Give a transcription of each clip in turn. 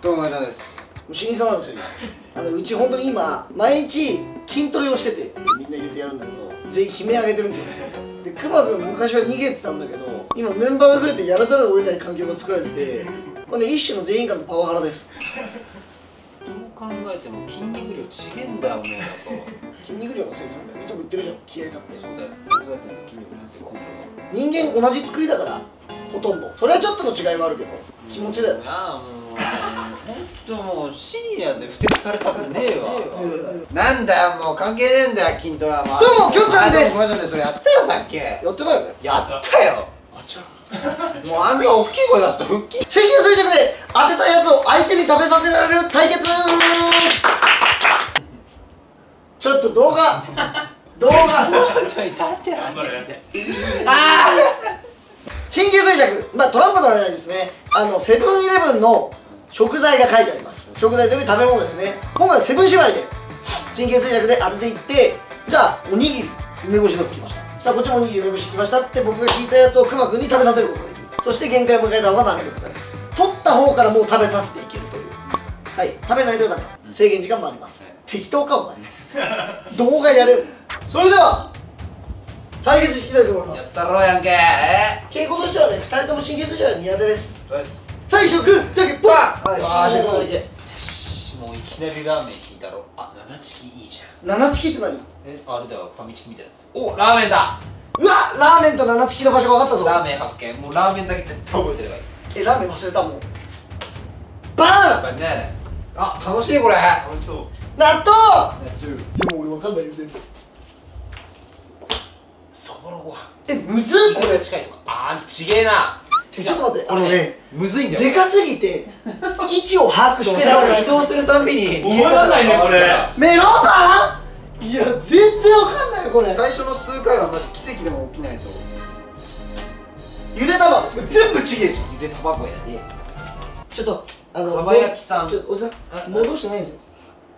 どうも、じゃです。 新さんなんですよ今。うち本当に今毎日筋トレをしてて、みんな入れてやるんだけど全員悲鳴上げてるんですよ。でくまくん昔は逃げてたんだけど、今メンバーが増えてやらざるを得ない環境が作られてて、これね一種の全員からのパワハラです。 どう考えても筋肉量ちげんだよ、おめえだと。 筋肉量がそうですよね。いつも言ってるじゃん、気合いだって。 そうだよ。考えても筋肉量って根性人間同じ作りだからほとんど。それはちょっとの違いはあるけど気持ちだよ。 ああ、もうほんともうシニアでふてくされたくねえわ。なんだよ、もう関係ねえんだよ、筋トレは。 どうも、きょんちゃんです。 ごめんなさい、それやったよ、さっき。 やってないよね。 やったよ。 あちゃもうあんな大きい声出すと腹筋。 制限衰弱で当てたやつを相手に食べさせられる対決。ちょっと動画ちょっと立ってやん。 あ神経衰弱、まあトランプのあれなんですね。セブンイレブンの食材が書いてあります。食材というより食べ物ですね。今回はセブン縛りで神経衰弱で当てていって、じゃあおにぎり梅干しが来ました。さあこっちもおにぎり梅干し来ましたって僕が聞いたやつをくまくんに食べさせることができる。そして限界を迎えた方が負けでございます。取った方からもう食べさせていけるという。はい、食べないとダメ。制限時間もあります。適当かお前動画やる。それでは対決していきたいと思います。 やったろうやんけ。 傾向としてはね、2人とも神経衰弱が苦手です。 そうです。 最初グーじゃんけんぽん。ああ、しゃがないで。 もういきなりラーメン引いたろ。あ、七チキいいじゃん。 七チキって何？ あれだよ、ファミチキみたいなやつ。お、ラーメンだ。 うわ、ラーメンと七チキの場所が分かったぞ。 ラーメン発見。もうラーメンだけ絶対覚えてればいい。 ラーメン忘れたもん。バーナナ。 あ、楽しいこれ。美味しそう。 納豆。でも俺分かんないよ全部。 そぼろご飯。 むずっこれ。 近いとか。あー、ちげえな。 ちょっと待って、 むずいんだよ。 でかすぎて位置を把握してられない。 移動するたんびに覚えらんないねこれ。 メロンパン。いや全然わかんないよこれ。 最初の数回はマジ奇跡でも起きないと。 ゆで卵全部ちげえじゃん。 ゆで卵やで。 ちょっとかば焼きさん。 ちょっとおじさん戻してないんですよ。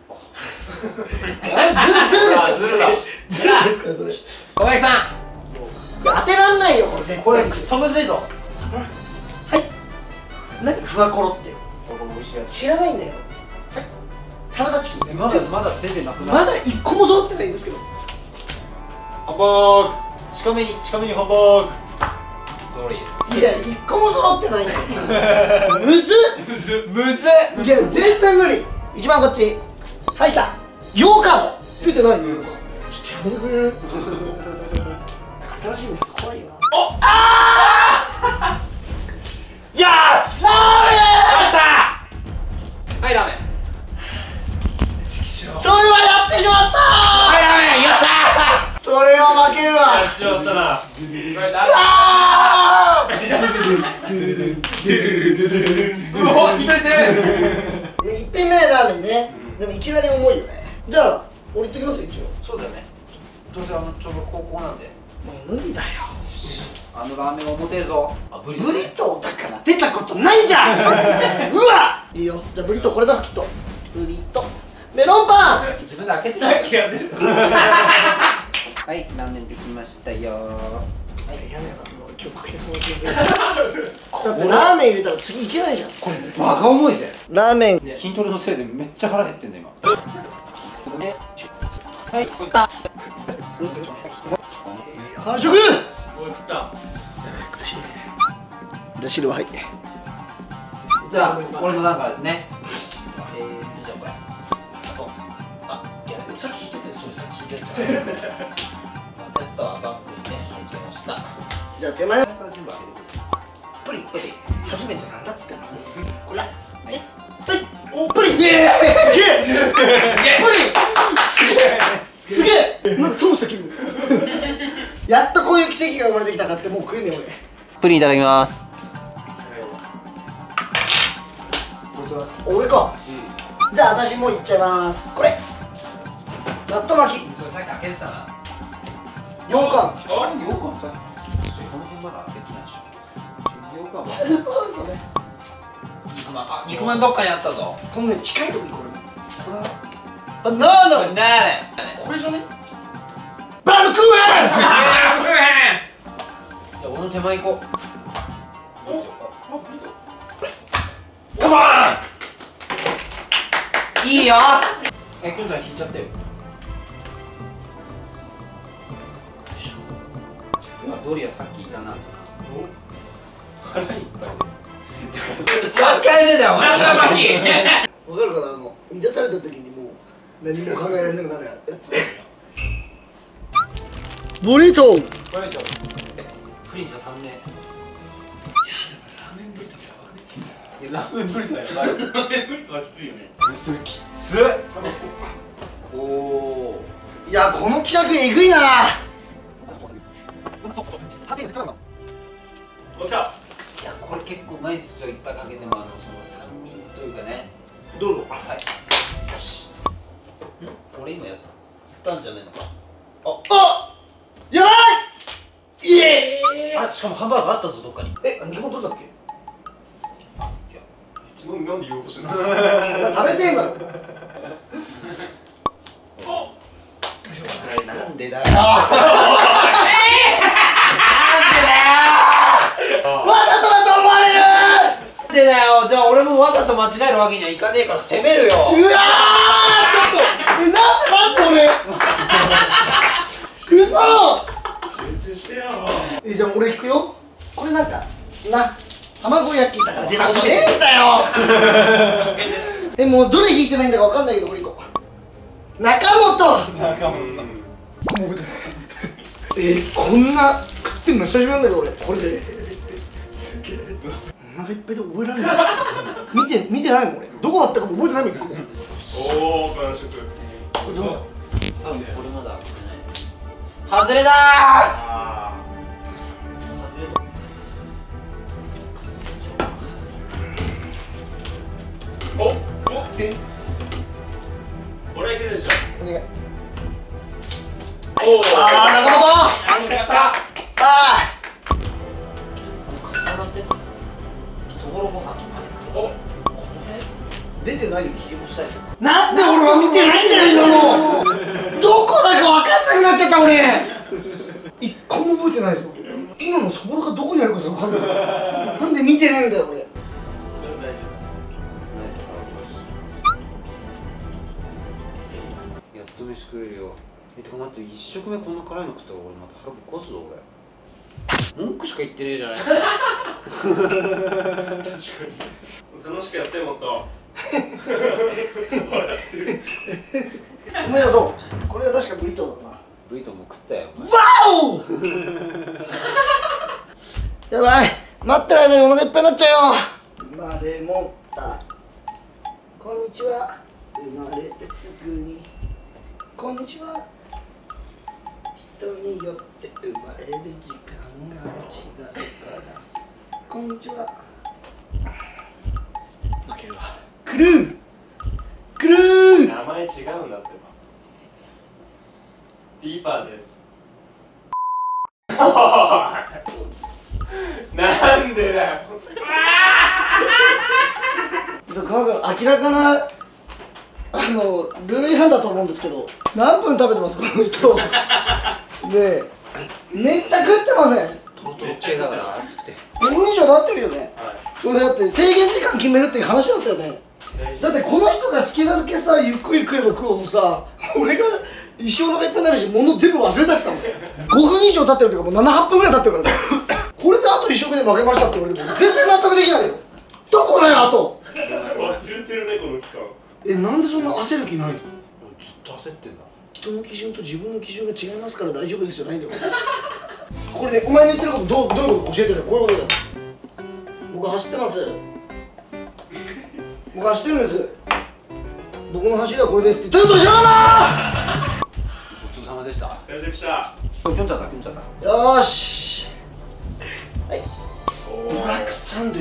あれずるですか。 ずるだ。 ずるですかそれ。 かば焼きさん。 当てらんないよこれ絶対。 これクソむずいぞ。 はい。何ふわコロって。 これ美味しいやつ。 知らないんだけど。はい。サラダチキン。 まだ出てなくない。 まだ一個も揃ってないんですけど。 ハンバーグ。近めにハンバーグ。それいや一個も揃ってないんだよ。むずっ。 むずっ。 いや全然無理。一番こっち。はいた。羊羹。出てないよ。ちょっとやめてくれる。新しいの怖いよな。 よーし。 ラーメン。 勝った。はい、ラーメン。 それはやってしまった。 はい、ラーメン。よっしゃー。 それは負けるわ。 やっちまったな。 あうわ、ひどいしてる。 ー一品目ラーメンね。でもいきなり重いよね。じゃあ俺言っときますよ一応。 そうだよね。どうせちょうど高校なんで。 もう無理だよ。 ラーメン重てえぞ。あ、 ブリトーだから出たことないじゃん。うわいいよ。じゃあブリトーこれだきっと。ブリトメロンパン。 自分で開けてさっきやってた。 はい、ラーメンできましたよ。 嫌だよな、その今日負けそうな気がする。だってラーメン入れたら次いけないじゃん。 これバカ重いぜ。 ラーメン筋トレのせいでめっちゃ腹減ってんだ今。はい、 完食。 おい、食った。 苦しい。じゃあ汁ははい。 じゃあ俺の段からですね。じゃあこれ。あ、いやさっき聞いてて、それさっき聞いてたやつ。ポテトはバッグにね入っちゃいました。 じゃあ手前から全部開けてください。 プリン初めてなんだっつってんの。これだ。プリンおプリン。 イエーイ。 すげえプリンすげえなんか損した気分。やっとこういう奇跡が生まれてきたかって。もう食えねえ俺。 プリンいただきます。 俺か。じゃあ私もういっちゃいます。これ納豆巻き。 それさっき開けてたな。 羊羹。 あれ羊羹さ。この辺まだ開けてないでしょ。羊羹は。 スーパーウソね。 肉まん。あ、肉まんどっかにあったぞ。 このね近いとこにこれ。バナナ。 これなこれじゃね。バームクーヘン。 じゃあ俺の手前行こう。 カモン。 いいよ。きょんちゃん引いちゃってよ。今ドリアさっきいたな。腹いっぱいで。3回目だよお前。 わかるかな、満たされた時にもう何も考えられなくなるやつ。ブリトー。 プリンじゃ足んねえ。ラーメンブリトーやばい。 ラーメンブリトーはきついよね。 それきつっ。おお。 いや、この企画えぐいな。 おっちゃいや、これ結構うまいっすよ。いっぱいかけてもその酸味というかね。 どうぞ。 はい。よし。俺今やったんじゃないのか。 あ、やばい。いえ。 あれ、しかもハンバーガーあったぞどっかに。 日本どうだっけ？ ん。なんで言おうとしてんの？ 食べてんだろ。 なんでだよ。 わざとだと思われる。 なんでだよ。じゃあ俺もわざと間違えるわけにはいかねえから攻めるよ。 うわー、ちょっとなんで俺嘘。 集中してよ。 じゃあ俺引くよ。これなんかな、卵焼きだから出だしねえんだよ。 初見です。 もうどれ引いてないんだかわかんないけど、これいこう。中本。 仲間。 こんな食ってんの久しぶりなんだけど俺、これでお腹いっぱいで覚えられない。見てないもん俺、どこだったかも覚えてないもん、一個も。 おお、完食。 これどうだ。 多分これまだ開けてない。外れだー。 あ外れた。 お、俺はいけるでしょ。 お願い。 おお。 中本。 何かした。重なってる。そぼろご飯。 お。 出てないよ、切り干したい。 なんで俺は見てないんだよ、今の。どこだか分かんなくなっちゃった俺。一個も覚えてないぞ。今のそぼろがどこにあるかさ分かんない。なんで見てないんだよ俺。 それ大丈やっと飯食えるよ。てか待って、1食目こんな辛いの食ったら俺また腹ぶっ壊すぞ俺。文句しか言ってねえじゃないですか。 夫。確かに。楽しくやってもっと。 思い出そう。これは確かブリトーだったな。 ブリトーも食ったよ。 わお。やばい、待ってる間にお腹いっぱいになっちゃうよ。生まれ持ったこんにちは。生まれてすぐにこんにちは。人によって生まれる時間が違うからこんにちは。負けるわ。クルークルー。 名前違うんだってば。ディーパーです。なんでだよ。 明らかなルール違反だと思うんですけど、何分食べてますこの人。ねえ、めっちゃ食ってません。 トロトロ系だから熱くて。 5分以上経ってるよね。 はこれだって制限時間決めるっていう話だったよね。だってこの人が好きだけさ、ゆっくり食えば食うほどさ、俺が一生お腹いっぱいになるし、物全部忘れ出してたもん。5分以上経ってるっていうか、もう7、8分ぐらい経ってるからね。これであと1食で負けましたって言われても全然納得できないよ。どこだよあと。 忘れてるねこの期間。 なんでそんな焦る気ないの。 ずっと焦ってんだ。 人の基準と自分の基準が違いますから大丈夫ですじゃないんだよ。これでお前の言ってることどういうこと教えてる。こういうことだよ。僕走ってます。僕走ってるんです。僕の走りはこれですって言ってると一緒だな。 ごちそうさまでした。よよし来た。 きょんちゃんだ、きょんちゃんだ。 よーし。はい。 おブラックサンドゥ。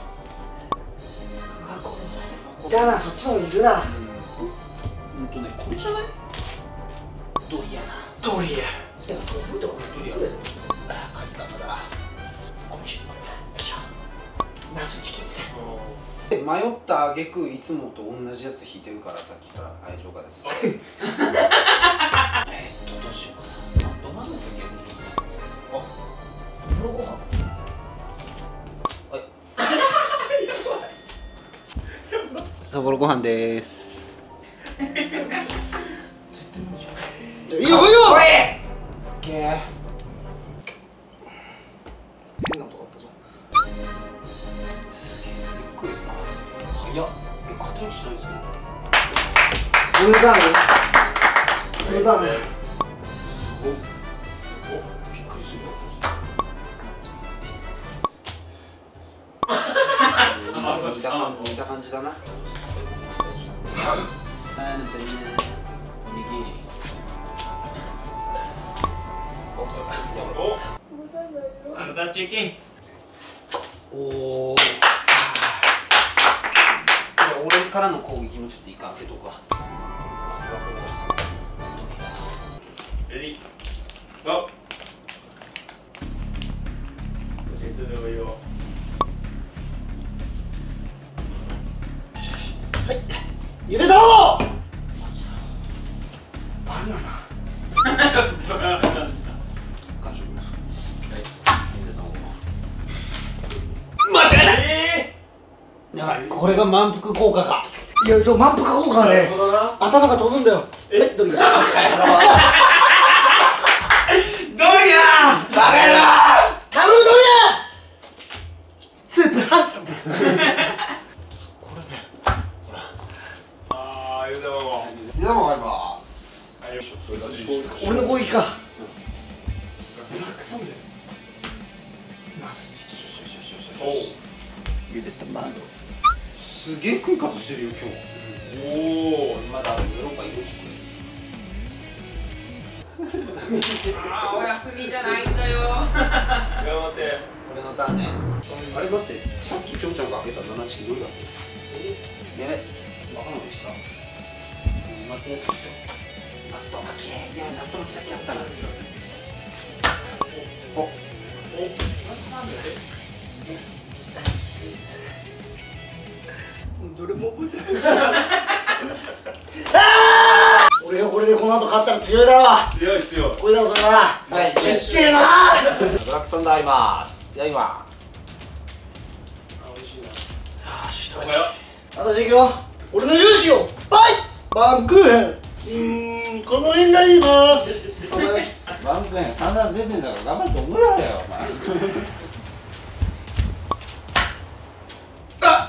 だな、そっちの方に行くな。 これじゃない？ドリアな。 ドリア。いや、覚えてこれドリア。 あ、勝ったんだ。 おいしい。よいしょ。ナスチキン。 迷った挙句いつもと同じやつ引いてるからさっきから愛情がです。どうしようかな。ど真ん中に逆に引いてます。あ、お風呂ご飯。はい。そぼろご飯です。 いいよ来いよ。 おいけー変な音だったぞ。 すげえゆっくりな早っ勝手にしないですね俺のターンよ。俺のターンよ。 すごっびっくりするよ似た感じだなおお俺からの攻撃もちょっといいか開けとくわレディーゴー。それでもいいよ。 ゆで卵。バナナ。 間違いない。 やばい。 これが満腹効果かいや、そう満腹効果はね、頭が飛ぶんだよ。はい、ドリア。 ドリアバカ野郎頼むドリア。スープハッサム。 ああ、ゆで卵。 ゆで卵ありますはい、よいしょ。 俺の攻撃か。 おう。 ゆで卵。 すげえ食い方してるよ今日おお。 まだヨーロッパいるあーお休みじゃないんだよ。 頑張って。 俺のターンねあれ待ってさっききょんちゃんが開けた7チキどれだっけやべ分からないでした待ってやつでしょ納豆巻きいや納豆巻きさっきあったなおお。 どれも覚えてない。俺がこれでこの後勝ったら強いだろ。 強い強い。 これだろそれは。 はいちっちゃいな。 ブラックサンダーありますいただきまあ、美味しいな。 すよしおはよ私行くよ。俺の勇姿をバイバンクーヘン。この辺がいいな。 バーミクーヘンサンダー出てんだから頑張って思いやれよお前あ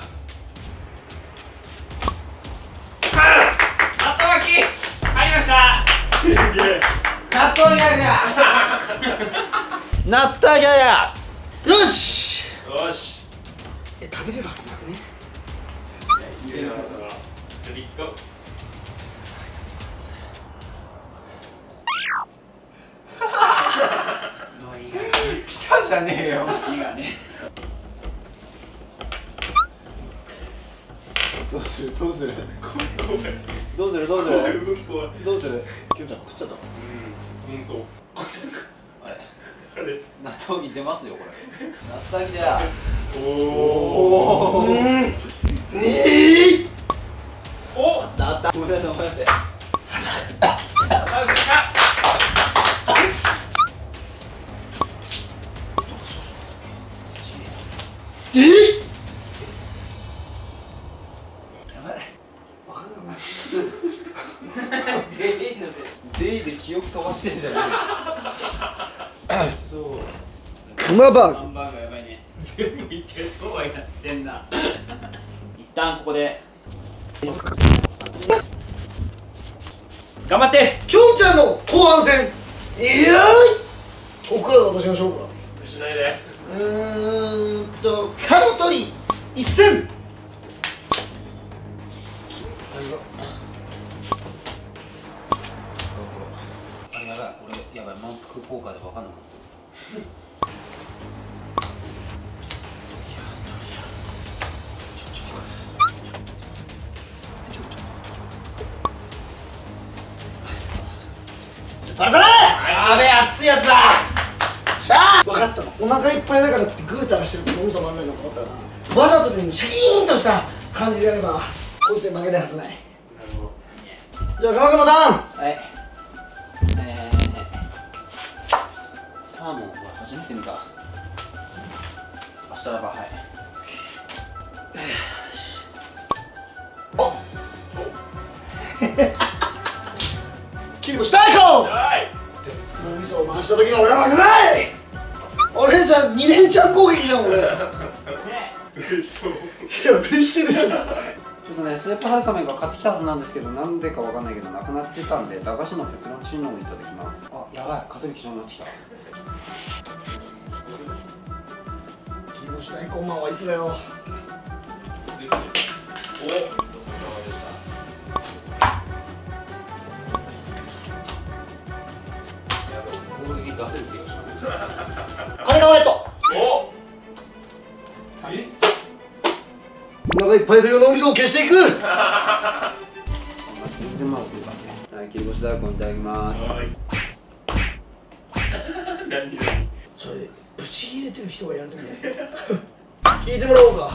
後巻き入りました。 すげえ。 納豆ギャル納豆ギャルスよし。 よし。 食べれるはずなくね。 いいな。レディーゴー。 ピザじゃねえよいいがね。 どうするどうするごめん。 どうするどうする動き怖い。 どうするきょんちゃん食っちゃったうん。ほんと。 あれあれ。 納豆に出ますよこれ納豆ギャルスおお。 おおお。 あったごめんなさいごめんなさいあ、来た。 やばい。わかんなくなっデイで記憶飛ばしてんじゃないそうクマバーグ。 ハンバーグやばいね。全部いっちゃいそうはやってんな。一旦ここで。頑張って。 きょんちゃんの後半戦。いやーい。ここからが私の勝負だ。 しないで。 カロトリー一戦。 あれやばい俺やばい満腹効果で分かんなかったバラザメ。 やべえ熱いやつだしゃあ分かったの。お腹いっぱいだからってグータラしてると脳さまんないのかと思ったらわざとでもシャキーンとした感じでやればこいつで負けないはずない。 なるほど。 じゃあ鎌君のターン。 はいサーモンは初めて見た明日らばはいおリボシ大根はい脳みそを回した時の俺は負けない。俺じゃあ2連チャン攻撃じゃん俺。いや嘘嬉しいでしょ。 ちょっとね、スープ春雨が買ってきたはずなんですけど、なんでかわかんないけどなくなってたんで、駄菓子のペペロンチーノをいただきます。あ、やばい、肩引きしなくなってきた。 切り干し大根マンはいつだよ。 攻撃出せる気がします。 カニカマレット。 おえお腹いっぱいという脳みそを消していく。 全然まだ出たね。はい、切り干し大根いただきます。 はい何それブチ切れてる人がやるときだよ。聞いてもらおうか。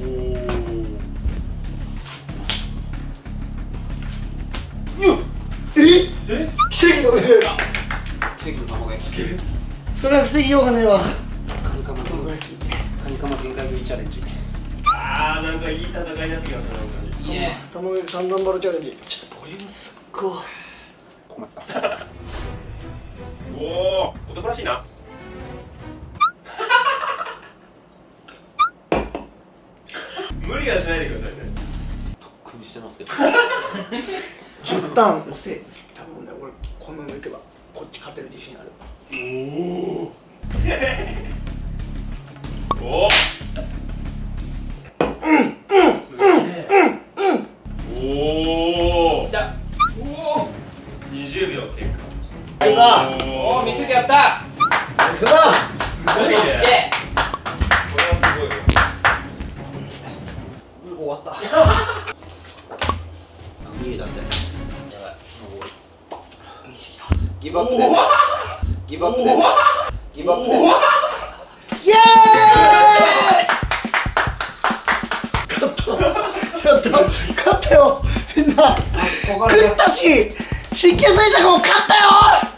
え奇跡のね。 奇跡の卵焼き。 それは防ぎようがねえわ。 カニカマ卵焼き。カニカマ限界食いチャレンジ。 あーなんかいい戦いになってきましたなんかいいね。 卵焼き三段バルチャレンジ。ちょっとボリュームすっごい。 困った。 おお男らしいな無理はしないでくださいねとっくにしてますけど。 10ターン押せ。多分ね俺こんなのいけばこっち勝てる自信ある。 おおすげえおおだ。お 20秒経いくぞお。おお、見せてやった。 いくぞ。 過すごいねすげえ。 これはすごいよ終わった。 無理だって。やばい。ギブアップで。ギブアップで。ギブアップで。 イエーイ。勝ったやった勝ったよみんな。食ったし、神経衰弱も勝ったよ。